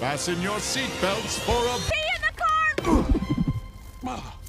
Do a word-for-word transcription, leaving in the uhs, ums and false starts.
Fasten your seatbelts for a... Pee in the car!